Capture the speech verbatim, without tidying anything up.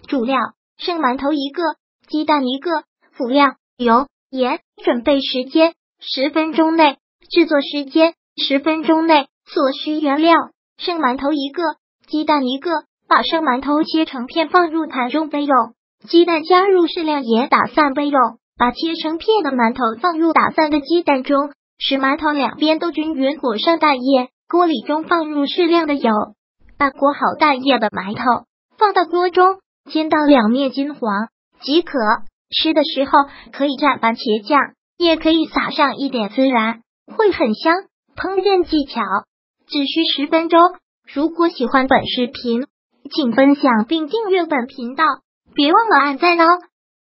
主料：生馒头一个，鸡蛋一个。辅料：油、盐。准备时间：十分钟内。制作时间：十分钟内。所需原料：生馒头一个，鸡蛋一个。把生馒头切成片放入盘中备用，鸡蛋加入适量盐打散备用。把切成片的馒头放入打散的鸡蛋中，使馒头两边都均匀裹上蛋液。锅里中放入适量的油，把裹好蛋液的馒头放到锅中，煎到两面金黄即可。吃的时候可以蘸番茄酱，也可以撒上一点孜然，会很香。烹饪技巧：只需十分钟。如果喜欢本视频，请分享并订阅本频道，别忘了按赞哦。